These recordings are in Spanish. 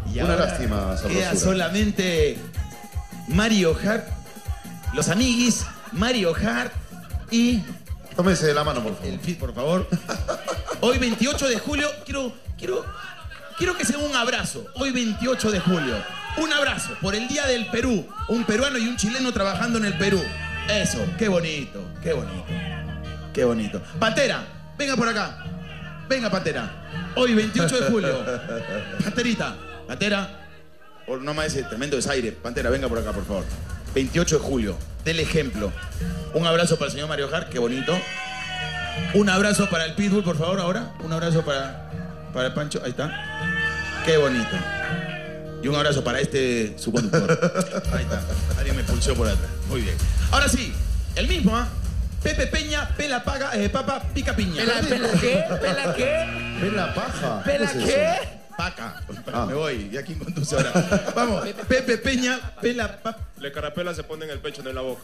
Y Una ahora lástima, queda sabrosura. solamente Mario Hart, los amiguis, Mario Hart y Tómense de la mano, por favor. el Fit, por favor. Hoy 28 de julio, quiero que sea un abrazo. Hoy 28 de julio. Un abrazo por el Día del Perú. Un peruano y un chileno trabajando en el Perú. Eso, qué bonito, qué bonito. Qué bonito. Pantera, venga por acá. Venga, Pantera. Hoy 28 de julio. Panterita, Pantera. Por no más ese tremendo desaire. Pantera, venga por acá, por favor. 28 de julio. Del ejemplo. Un abrazo para el señor Mario Hart, qué bonito. Un abrazo para el Pitbull, por favor, ahora. Un abrazo para el Pancho, ahí está. Qué bonito. Y un abrazo para su conductor. Ahí está. Alguien me pulsó por atrás. Muy bien. Ahora sí, el mismo, ¿ah? Pepe Peña, pela paga, papa, pica piña. ¿Pela qué? ¿Pela qué? ¿Pela paja? ¿Pela es qué? eso? Paca. Me voy. ¿Y a quién conduce ahora? Vamos. Pepe Peña, pela papa. Le carapela se pone en el pecho, no en la boca.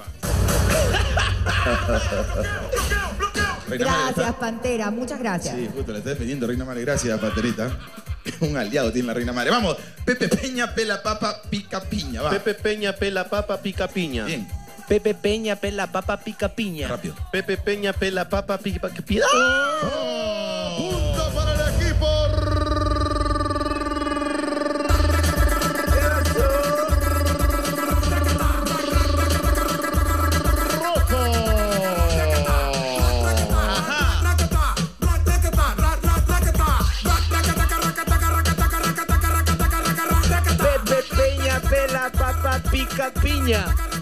Reina Madre, Gracias, ¿está? Pantera, muchas gracias. Sí, justo, la está defendiendo Reina Madre. Gracias, Panterita. Un aliado tiene la Reina Madre. Vamos. Pepe Peña, pela papa, pica piña. Va. Pepe Peña, pela papa, pica piña. Bien. Pepe Peña, pela papa, pica piña. Rápido. Pepe Peña, pela papa, pica piña. Punto para el equipo. Pepe Peña, pela papa, pica piña.